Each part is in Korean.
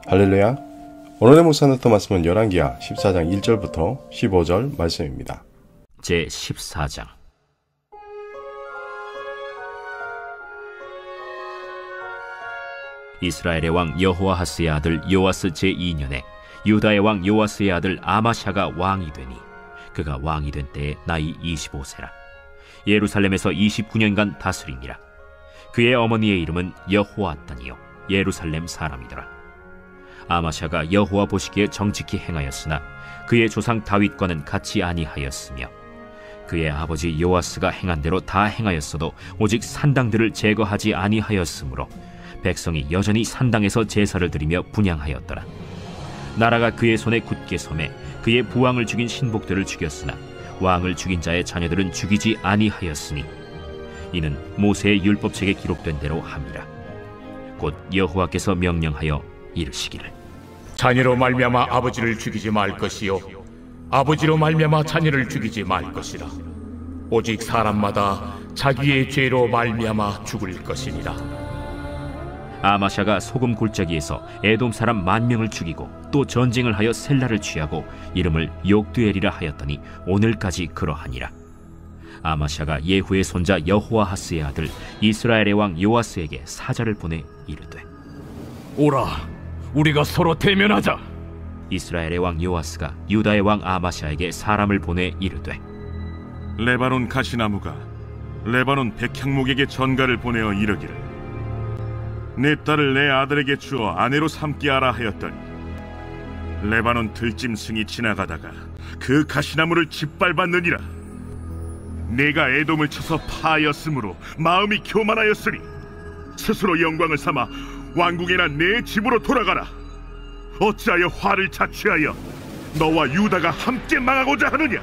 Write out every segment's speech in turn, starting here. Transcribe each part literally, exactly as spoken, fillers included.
할렐루야. 오늘의 목사 나토 말씀은 열왕기하 십사 장 일 절부터 십오 절 말씀입니다. 제십사 장. 이스라엘의 왕 여호아하스의 아들 요아스 제이 년에 유다의 왕 요아스의 아들 아마샤가 왕이 되니 그가 왕이 된 때에 나이 이십오 세라. 예루살렘에서 이십구 년간 다스리니라. 그의 어머니의 이름은 여호아단이요 예루살렘 사람이더라. 아마샤가 여호와 보시기에 정직히 행하였으나 그의 조상 다윗과는 같이 아니하였으며 그의 아버지 요아스가 행한 대로 다 행하였어도 오직 산당들을 제거하지 아니하였으므로 백성이 여전히 산당에서 제사를 드리며 분향하였더라. 나라가 그의 손에 굳게 섬에 그의 부왕을 죽인 신복들을 죽였으나 왕을 죽인 자의 자녀들은 죽이지 아니하였으니 이는 모세의 율법책에 기록된 대로 함이라. 곧 여호와께서 명령하여 이르시기를 자녀로 말미암아 아버지를 죽이지 말 것이요 아버지로 말미암아 자녀를 죽이지 말 것이라. 오직 사람마다 자기의 죄로 말미암아 죽을 것이니라. 아마샤가 소금 골짜기에서 에돔 사람 만 명을 죽이고 또 전쟁을 하여 셀라를 취하고 이름을 욕두엘이라 하였더니 오늘까지 그러하니라. 아마샤가 예후의 손자 여호아하스의 아들 이스라엘의 왕 요아스에게 사자를 보내 이르되 오라, 우리가 서로 대면하자. 이스라엘의 왕 요아스가 유다의 왕 아마샤에게 사람을 보내 이르되 레바논 가시나무가 레바논 백향목에게 전가를 보내어 이르기를 내 딸을 내 아들에게 주어 아내로 삼게 하라 하였더니 레바논 들짐승이 지나가다가 그 가시나무를 짓밟았느니라. 내가 에돔을 쳐서 파하였으므로 마음이 교만하였으니 스스로 영광을 삼아 왕궁이나 내 집으로 돌아가라. 어찌하여 화를 자취하여 너와 유다가 함께 망하고자 하느냐.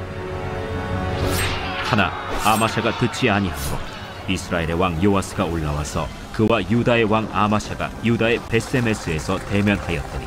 하나 아마샤가 듣지 아니하고 이스라엘의 왕 요아스가 올라와서 그와 유다의 왕 아마샤가 유다의 베세메스에서 대면하였더니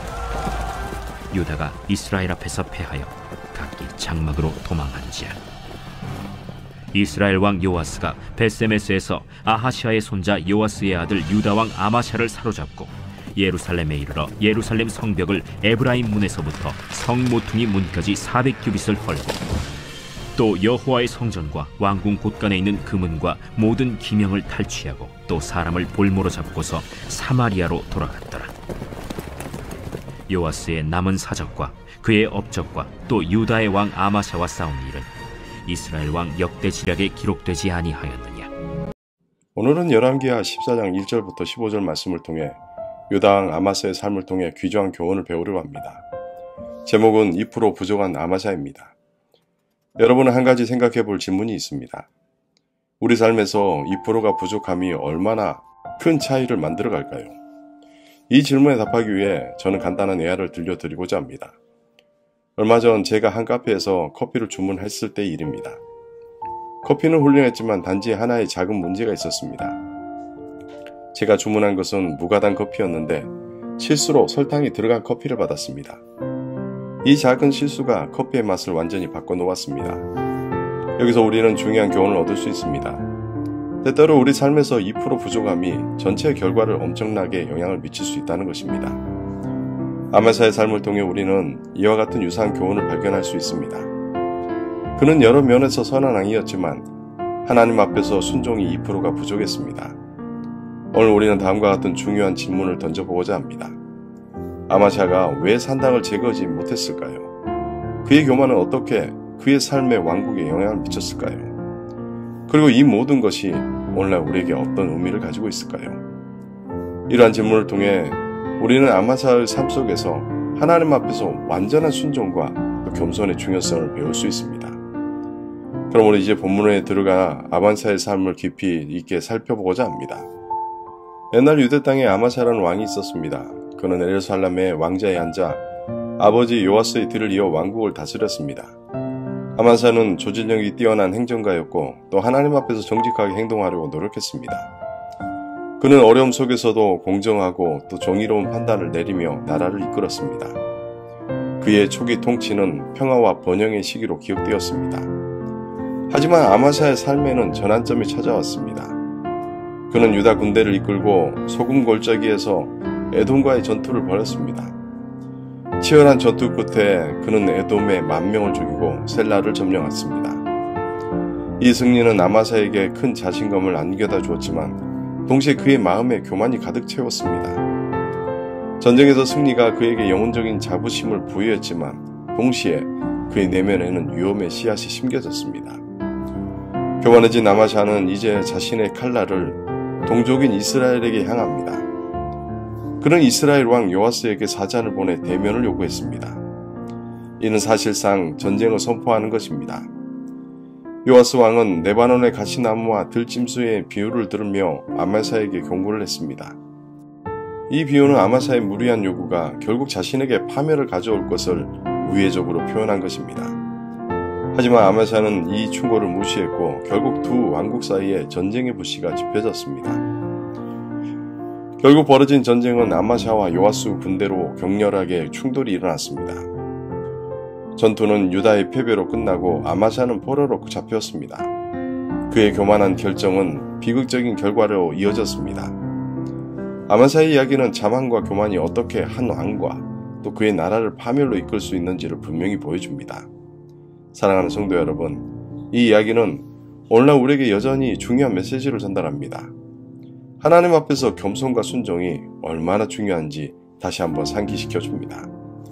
유다가 이스라엘 앞에서 패하여 각기 장막으로 도망한지라. 이스라엘 왕 요아스가 베세메스에서 아하시아의 손자 요아스의 아들 유다 왕 아마샤를 사로잡고 예루살렘에 이르러 예루살렘 성벽을 에브라임 문에서부터 성 모퉁이 문까지 사백 규빗을 헐고 또 여호와의 성전과 왕궁 곳간에 있는 금은과 모든 기명을 탈취하고 또 사람을 볼모로 잡고서 사마리아로 돌아갔더라. 요아스의 남은 사적과 그의 업적과 또 유다의 왕 아마샤와 싸운 일은 이스라엘 왕 역대 지략에 기록되지 아니하였느냐. 오늘은 열왕기하 십사 장 일 절부터 십오 절 말씀을 통해 유다 왕 아마사의 삶을 통해 귀중한 교훈을 배우려고 합니다. 제목은 이 퍼센트 부족한 아마샤입니다. 여러분은 한 가지 생각해 볼 질문이 있습니다. 우리 삶에서 이 퍼센트가 부족함이 얼마나 큰 차이를 만들어 갈까요? 이 질문에 답하기 위해 저는 간단한 예화를 들려드리고자 합니다. 얼마 전 제가 한 카페에서 커피를 주문했을 때 일입니다. 커피는 훌륭했지만 단지 하나의 작은 문제가 있었습니다. 제가 주문한 것은 무가당 커피였는데 실수로 설탕이 들어간 커피를 받았습니다. 이 작은 실수가 커피의 맛을 완전히 바꿔놓았습니다. 여기서 우리는 중요한 교훈을 얻을 수 있습니다. 때때로 우리 삶에서 이 퍼센트 부족함이 전체 결과를 엄청나게 영향을 미칠 수 있다는 것입니다. 아마샤의 삶을 통해 우리는 이와 같은 유사한 교훈을 발견할 수 있습니다. 그는 여러 면에서 선한 왕이었지만 하나님 앞에서 순종이 이 퍼센트가 부족했습니다. 오늘 우리는 다음과 같은 중요한 질문을 던져보고자 합니다. 아마샤가 왜 산당을 제거하지 못했을까요? 그의 교만은 어떻게 그의 삶의 왕국에 영향을 미쳤을까요? 그리고 이 모든 것이 오늘날 우리에게 어떤 의미를 가지고 있을까요? 이러한 질문을 통해 우리는 아마샤의 삶 속에서 하나님 앞에서 완전한 순종과 또 겸손의 중요성을 배울 수 있습니다. 그럼 우리 이제 본문에 들어가 아마샤의 삶을 깊이 있게 살펴보고자 합니다. 옛날 유대 땅에 아마샤라는 왕이 있었습니다. 그는 예루살렘의 왕자에 앉아 아버지 요아스의 뒤를 이어 왕국을 다스렸습니다. 아마샤는 조직력이 뛰어난 행정가였고 또 하나님 앞에서 정직하게 행동하려고 노력했습니다. 그는 어려움 속에서도 공정하고 또 정의로운 판단을 내리며 나라를 이끌었습니다. 그의 초기 통치는 평화와 번영의 시기로 기억되었습니다. 하지만 아마샤의 삶에는 전환점이 찾아왔습니다. 그는 유다 군대를 이끌고 소금 골짜기에서 에돔과의 전투를 벌였습니다. 치열한 전투 끝에 그는 에돔의 만 명을 죽이고 셀라를 점령했습니다. 이 승리는 아마사에게 큰 자신감을 안겨다 주었지만 동시에 그의 마음에 교만이 가득 채웠습니다. 전쟁에서 승리가 그에게 영혼적인 자부심을 부여했지만 동시에 그의 내면에는 위험의 씨앗이 심겨졌습니다. 교만해진 아마샤는 이제 자신의 칼날을 동족인 이스라엘에게 향합니다. 그는 이스라엘 왕 요아스에게 사자를 보내 대면을 요구했습니다. 이는 사실상 전쟁을 선포하는 것입니다. 요아스 왕은 레바논의 가시나무와 들짐승의 비유를 들으며 아마사에게 경고를 했습니다. 이 비유는 아마사의 무리한 요구가 결국 자신에게 파멸을 가져올 것을 우회적으로 표현한 것입니다. 하지만 아마사는 이 충고를 무시했고 결국 두 왕국 사이에 전쟁의 불씨가 지펴졌습니다. 결국 벌어진 전쟁은 아마샤와 요아스 군대로 격렬하게 충돌이 일어났습니다. 전투는 유다의 패배로 끝나고 아마샤는 포로로 잡혔습니다. 그의 교만한 결정은 비극적인 결과로 이어졌습니다. 아마사의 이야기는 자만과 교만이 어떻게 한 왕과 또 그의 나라를 파멸로 이끌 수 있는지를 분명히 보여줍니다. 사랑하는 성도 여러분, 이 이야기는 오늘날 우리에게 여전히 중요한 메시지를 전달합니다. 하나님 앞에서 겸손과 순종이 얼마나 중요한지 다시 한번 상기시켜 줍니다.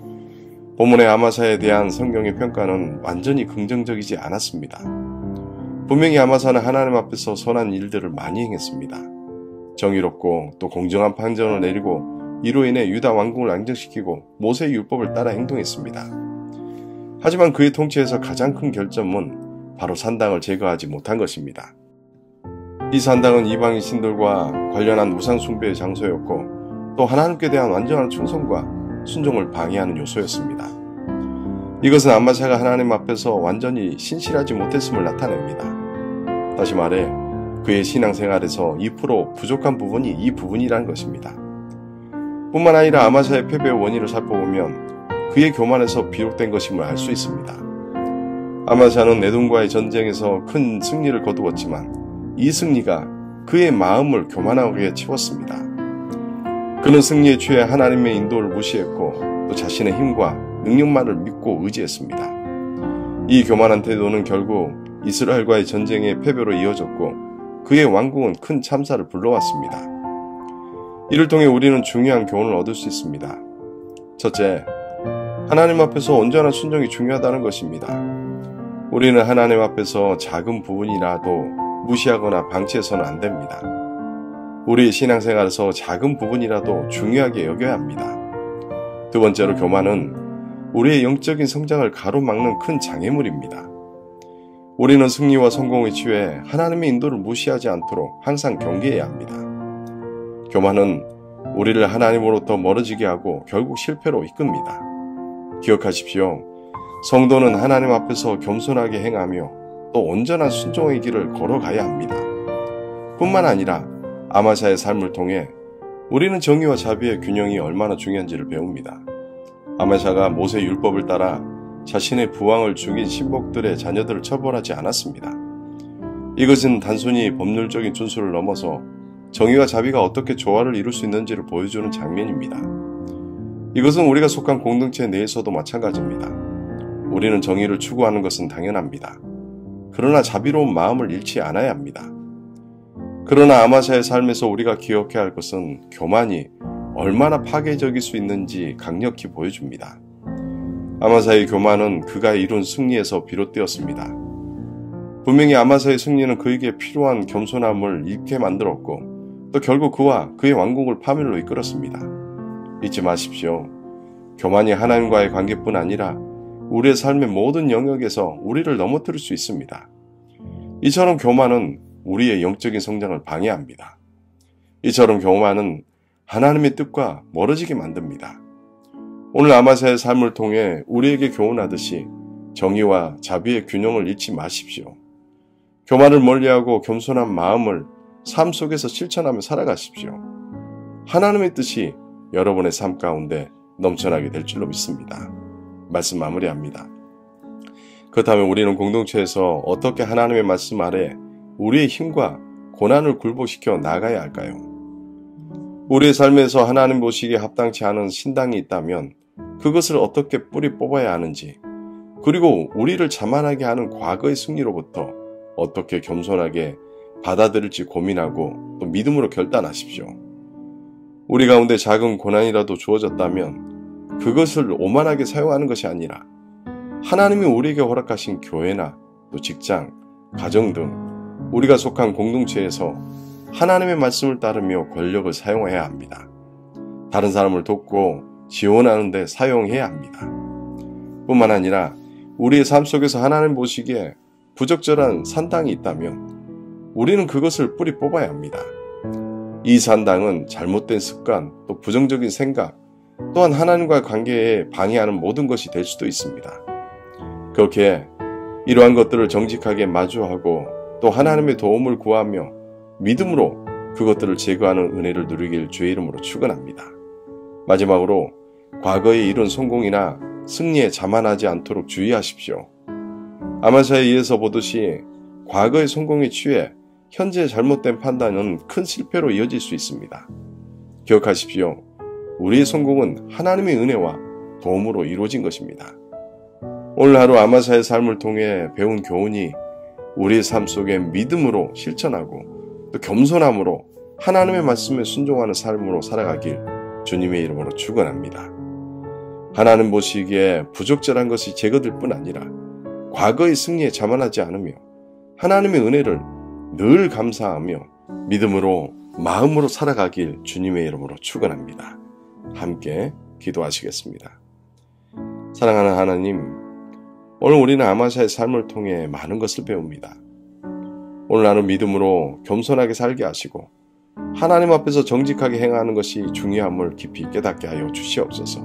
본문의 아마사에 대한 성경의 평가는 완전히 긍정적이지 않았습니다. 분명히 아마사는 하나님 앞에서 선한 일들을 많이 행했습니다. 정의롭고 또 공정한 판정을 내리고 이로 인해 유다 왕국을 안정시키고 모세의 율법을 따라 행동했습니다. 하지만 그의 통치에서 가장 큰 결점은 바로 산당을 제거하지 못한 것입니다. 이 산당은 이방인 신들과 관련한 우상 숭배의 장소였고 또 하나님께 대한 완전한 충성과 순종을 방해하는 요소였습니다. 이것은 아마샤가 하나님 앞에서 완전히 신실하지 못했음을 나타냅니다. 다시 말해 그의 신앙생활에서 이 퍼센트 부족한 부분이 이 부분이라는 것입니다. 뿐만 아니라 아마샤의 패배의 원인을 살펴보면 그의 교만에서 비롯된 것임을 알 수 있습니다. 아마샤는 에돔과의 전쟁에서 큰 승리를 거두었지만 이 승리가 그의 마음을 교만하게 채웠습니다. 그는 승리에 취해 하나님의 인도를 무시했고 또 자신의 힘과 능력만을 믿고 의지했습니다. 이 교만한 태도는 결국 이스라엘과의 전쟁의 패배로 이어졌고 그의 왕국은 큰 참사를 불러왔습니다. 이를 통해 우리는 중요한 교훈을 얻을 수 있습니다. 첫째, 하나님 앞에서 온전한 순종이 중요하다는 것입니다. 우리는 하나님 앞에서 작은 부분이라도 무시하거나 방치해서는 안 됩니다. 우리의 신앙생활에서 작은 부분이라도 중요하게 여겨야 합니다. 두 번째로 교만은 우리의 영적인 성장을 가로막는 큰 장애물입니다. 우리는 승리와 성공에 취해 하나님의 인도를 무시하지 않도록 항상 경계해야 합니다. 교만은 우리를 하나님으로부터 멀어지게 하고 결국 실패로 이끕니다. 기억하십시오. 성도는 하나님 앞에서 겸손하게 행하며 또 온전한 순종의 길을 걸어가야 합니다. 뿐만 아니라 아마샤의 삶을 통해 우리는 정의와 자비의 균형이 얼마나 중요한지를 배웁니다. 아마샤가 모세 율법을 따라 자신의 부왕을 죽인 신복들의 자녀들을 처벌하지 않았습니다. 이것은 단순히 법률적인 준수를 넘어서 정의와 자비가 어떻게 조화를 이룰 수 있는지를 보여주는 장면입니다. 이것은 우리가 속한 공동체 내에서도 마찬가지입니다. 우리는 정의를 추구하는 것은 당연합니다. 그러나 자비로운 마음을 잃지 않아야 합니다. 그러나 아마샤의 삶에서 우리가 기억해야 할 것은 교만이 얼마나 파괴적일 수 있는지 강력히 보여줍니다. 아마사의 교만은 그가 이룬 승리에서 비롯되었습니다. 분명히 아마사의 승리는 그에게 필요한 겸손함을 잃게 만들었고 또 결국 그와 그의 왕국을 파멸로 이끌었습니다. 잊지 마십시오. 교만이 하나님과의 관계뿐 아니라 우리의 삶의 모든 영역에서 우리를 넘어뜨릴 수 있습니다. 이처럼 교만은 우리의 영적인 성장을 방해합니다. 이처럼 교만은 하나님의 뜻과 멀어지게 만듭니다. 오늘 아마사의 삶을 통해 우리에게 교훈하듯이 정의와 자비의 균형을 잃지 마십시오. 교만을 멀리하고 겸손한 마음을 삶 속에서 실천하며 살아가십시오. 하나님의 뜻이 여러분의 삶 가운데 넘쳐나게 될 줄로 믿습니다. 말씀 마무리합니다. 그렇다면 우리는 공동체에서 어떻게 하나님의 말씀 아래 우리의 힘과 고난을 굴복시켜 나가야 할까요? 우리의 삶에서 하나님 보시기에 합당치 않은 신당이 있다면 그것을 어떻게 뿌리 뽑아야 하는지, 그리고 우리를 자만하게 하는 과거의 승리로부터 어떻게 겸손하게 받아들일지 고민하고 또 믿음으로 결단하십시오. 우리 가운데 작은 고난이라도 주어졌다면 그것을 오만하게 사용하는 것이 아니라 하나님이 우리에게 허락하신 교회나 또 직장, 가정 등 우리가 속한 공동체에서 하나님의 말씀을 따르며 권력을 사용해야 합니다. 다른 사람을 돕고 지원하는 데 사용해야 합니다. 뿐만 아니라 우리의 삶 속에서 하나님 보시기에 부적절한 산당이 있다면 우리는 그것을 뿌리 뽑아야 합니다. 이 산당은 잘못된 습관, 또 부정적인 생각, 또한 하나님과의 관계에 방해하는 모든 것이 될 수도 있습니다. 그렇게 이러한 것들을 정직하게 마주하고 또 하나님의 도움을 구하며 믿음으로 그것들을 제거하는 은혜를 누리길 주의 이름으로 축원합니다. 마지막으로 과거에 이룬 성공이나 승리에 자만하지 않도록 주의하십시오. 아마샤에 의해서 보듯이 과거의 성공에 취해 현재의 잘못된 판단은 큰 실패로 이어질 수 있습니다. 기억하십시오. 우리의 성공은 하나님의 은혜와 도움으로 이루어진 것입니다. 오늘 하루 아마샤의 삶을 통해 배운 교훈이 우리의 삶 속에 믿음으로 실천하고 또 겸손함으로 하나님의 말씀에 순종하는 삶으로 살아가길 주님의 이름으로 축원합니다. 하나님 보시기에 부적절한 것이 제거될 뿐 아니라 과거의 승리에 자만하지 않으며 하나님의 은혜를 늘 감사하며 믿음으로 마음으로 살아가길 주님의 이름으로 축원합니다. 함께 기도하시겠습니다. 사랑하는 하나님, 오늘 우리는 아마샤의 삶을 통해 많은 것을 배웁니다. 오늘 나는 믿음으로 겸손하게 살게 하시고 하나님 앞에서 정직하게 행하는 것이 중요함을 깊이 깨닫게 하여 주시옵소서.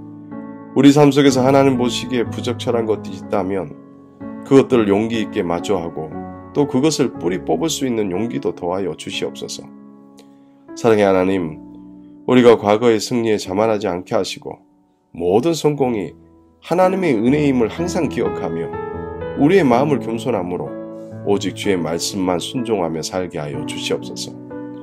우리 삶 속에서 하나님 보시기에 부적절한 것들이 있다면 그것들을 용기 있게 마주하고 또 그것을 뿌리 뽑을 수 있는 용기도 더하여 주시옵소서. 사랑의 하나님, 우리가 과거의 승리에 자만하지 않게 하시고 모든 성공이 하나님의 은혜임을 항상 기억하며 우리의 마음을 겸손함으로 오직 주의 말씀만 순종하며 살게 하여 주시옵소서.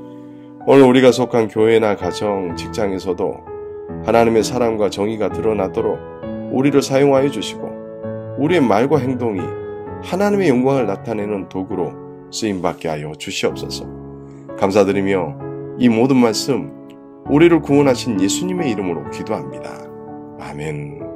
오늘 우리가 속한 교회나 가정, 직장에서도 하나님의 사랑과 정의가 드러나도록 우리를 사용하여 주시고 우리의 말과 행동이 하나님의 영광을 나타내는 도구로 쓰임받게 하여 주시옵소서. 감사드리며 이 모든 말씀 우리를 구원하신 예수님의 이름으로 기도합니다. 아멘.